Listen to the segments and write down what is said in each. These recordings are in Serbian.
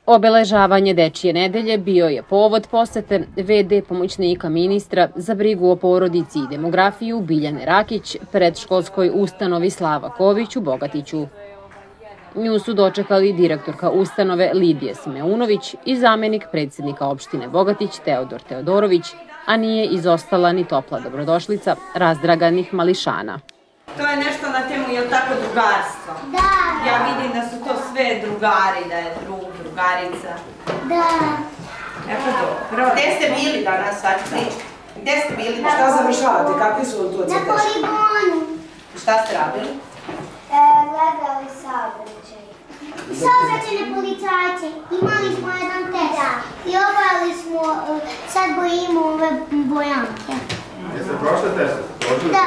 Obeležavanje Dečije nedelje bio je povod posete VD pomoćnika ministra za brigu o porodici i demografiju Biljane Rakić predškolskoj ustanovi Slava Ković u Bogatiću. Nju su dočekali direktorka ustanove Lidija Simeunović i zamenik predsjednika opštine Bogatić Teodor Teodorović, a nije izostala ni topla dobrodošlica razdraganih mališana. To je nešto na temu, je li tako, drugarstva? Da. Ja vidim da su to sve drugari, da je drugarica. Da. Evo dobro. Gde ste bili danas, sad pričate? Gde ste bili? Šta završavate? Kakvi su to Na crteži? poligonu. Šta ste radili? Gledali saobraćaj. Saobraćajne policajce. Imali smo jedan test. I obavili smo, sad bojimo ove bojanke. Jeste prošli test? Da.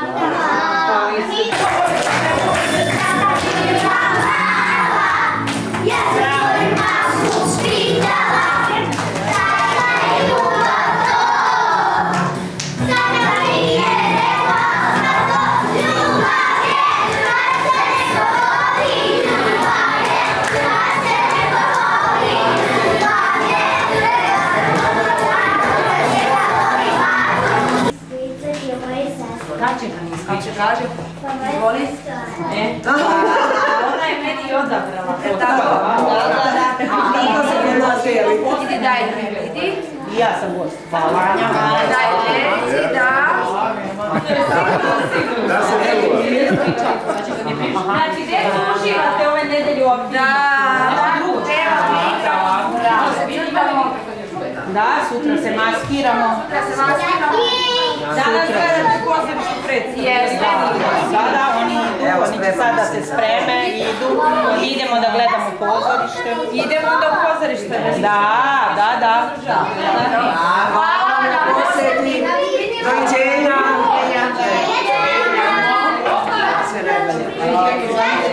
Kako će kaže? Izvoli? Ona je meni odabrala. Niko se ne nazvijeli. Idi, daj vidi. I ja sam gost. Hvala. Daj reci, da. Da se ne uvijek. Znači, gdje uživate ove nedelju ovdje? Da, sutra se maskiramo. Danas gledate pozorištu predstavlja. Sada oni će sada se spreme i idu. Idemo da gledamo pozorište. Idemo onda u pozorište. Da. Hvala na posjeti. Doviđenja. Sve najbolje.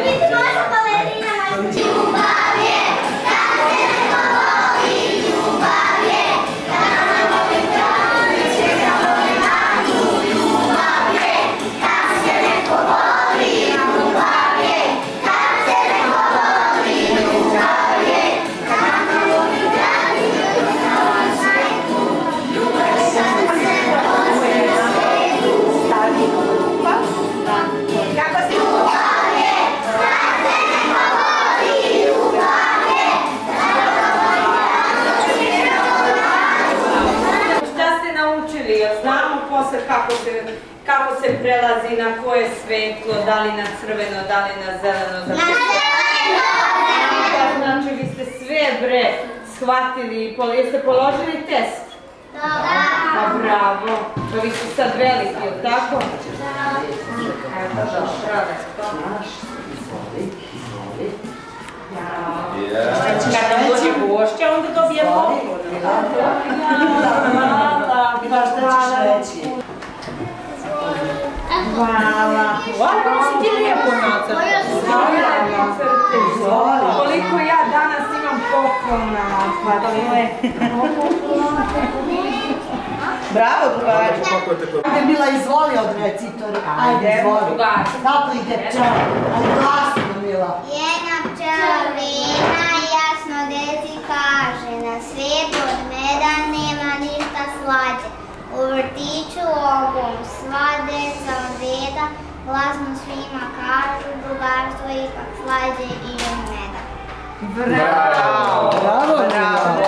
Kako se prelazi, na koje svetlo, da li na crveno, da li na zeleno. Na zeleno! Znači, vi ste sve shvatili, jeste položili test? Da. Pa bravo, pa vi ste sad veliki, ili tako? Kad nam dođe gošća, onda dobijemo ovo. Hvala. Kako si ti lijepo nacrtala? Koliko ja danas imam poklona. Bravo, drugari. Ovdje je bila izvoli od recitora. Ajde, izvoli. Kako ide pčela? Ali glasno, Mila. Jedna pčelina jasno deci kaže, na svijetu od meda nema ništa slađe. U vrtiću ovom sva deca od reda, glasno svima kažu, drugarstvo je ipak slađe i od meda. Bravo! Bravo!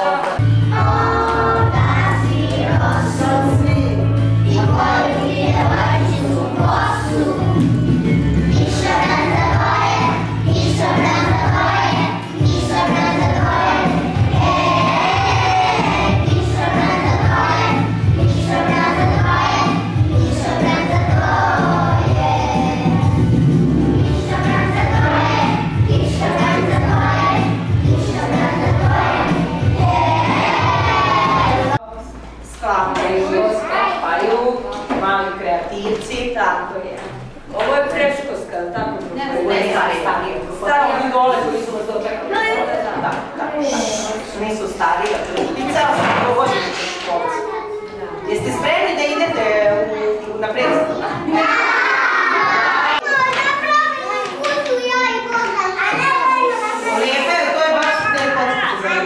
Mali kreativci, tako je. Ovo je preškolska, tako? Ne, starije. Starije dole koji su vas dočekali. Da. Nisu starije, i ceo sam dovoljeni preškolci. Jeste spremni da idete na predstavu? Lijepe, to je baš ne podsjeća za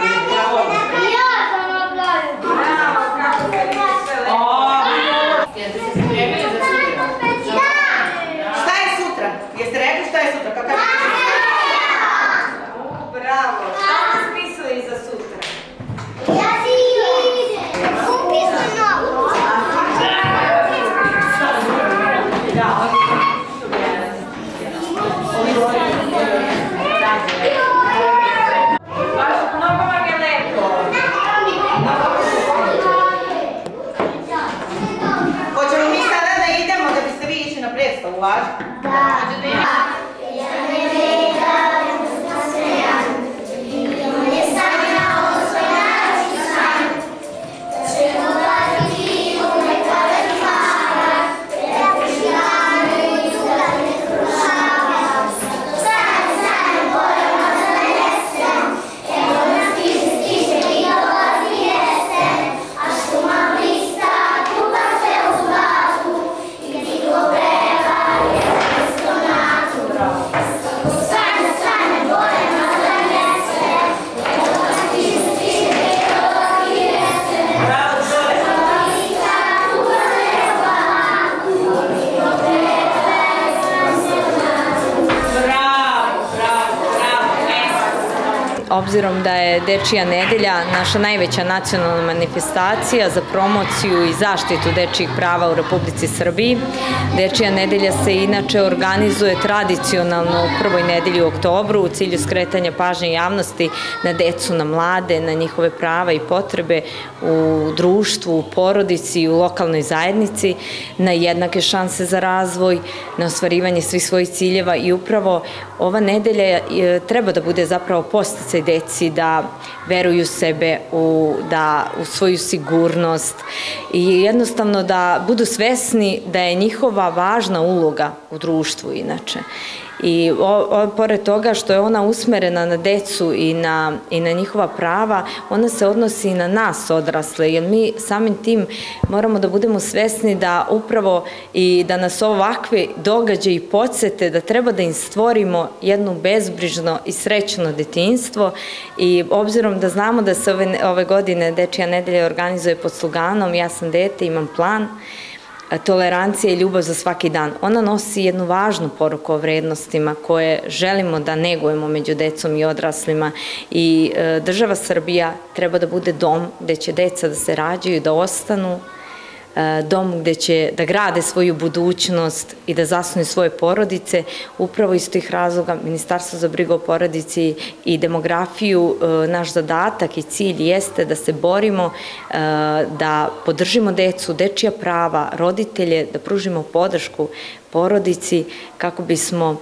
obzirom da je Dečija nedelja naša najveća nacionalna manifestacija za promociju i zaštitu dečijih prava u Republici Srbiji. Dečija nedelja se inače organizuje tradicionalno u prvoj nedelji u oktobru u cilju skretanja pažnje javnosti na decu, na mlade, na njihove prava i potrebe u društvu, u porodici i u lokalnoj zajednici, na jednake šanse za razvoj, na ostvarivanje svih svojih ciljeva i upravo ova nedelja treba da bude zapravo podsticaj deci da veruju sebe, u svoju sigurnost i jednostavno da budu svesni da je njihova važna uloga u društvu inače. I pored toga što je ona usmerena na decu i na njihova prava, ona se odnosi i na nas odrasle, jer mi samim tim moramo da budemo svesni da upravo i da nas ovakve događaji podsete da treba da im stvorimo jedno bezbrižno i srećno detinjstvo i obzirom da znamo da se ove godine Dečija nedelja organizuje pod sloganom Ja sam dete, imam plan, tolerancija i ljubav za svaki dan. Ona nosi jednu važnu poruku o vrednostima koje želimo da negujemo među decom i odraslima i država Srbija treba da bude dom gde će deca da se rađaju, da ostanu, dom gde će da grade svoju budućnost i da zasnuju svoje porodice. Upravo iz tih razloga Ministarstvo za brigu o porodici i demografiju, naš zadatak i cilj jeste da se borimo, da podržimo decu, dečija prava, roditelje, da pružimo podršku porodici kako bismo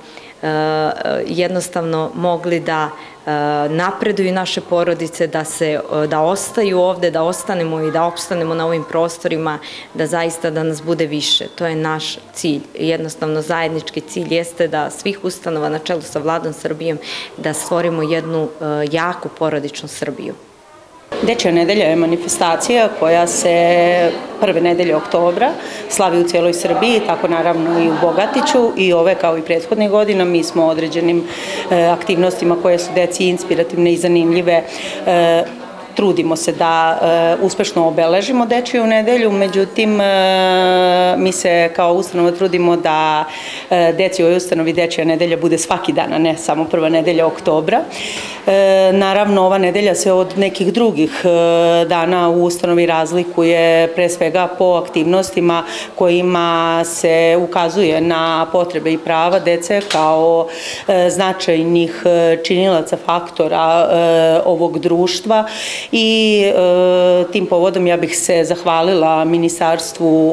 jednostavno mogli da napreduju naše porodice, da ostaju ovde, da ostanemo i da opstanemo na ovim prostorima, da zaista da nas bude više. To je naš cilj. Jednostavno zajednički cilj jeste da svih ustanova na čelu sa Vladom Srbijom da stvorimo jednu jaku porodičnu Srbiju. Dečija nedelja je manifestacija koja se prve nedelje oktobra slavi u cijeloj Srbiji, tako naravno i u Bogatiću i ove kao i prethodnih godina. Mi smo određenim aktivnostima koje su deci inspirativne i zanimljive trudimo se da uspešno obeležimo Dečiju nedelju, međutim mi se kao ustanova trudimo da deci u ovoj ustanovi Dečija nedelja bude svaki dan, a ne samo prva nedelja oktobra. Naravno, ova nedelja se od nekih drugih dana u ustanovi razlikuje pre svega po aktivnostima kojima se ukazuje na potrebe i prava dece kao značajnih činilaca faktora ovog društva i tim povodom ja bih se zahvalila Ministarstvu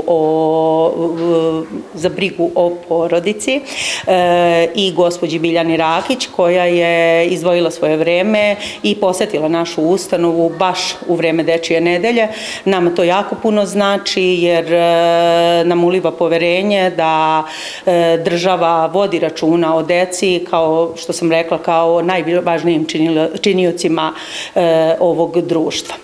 za brigu o porodici i gospođi Biljani Rakić koja je izdvojila svoje vreme i posetila našu ustanovu baš u vreme Dečije nedelje. Nama to jako puno znači jer nam uliva poverenje da država vodi računa o deci, kao što sam rekla, kao najvažnijim činiocima ovog društva.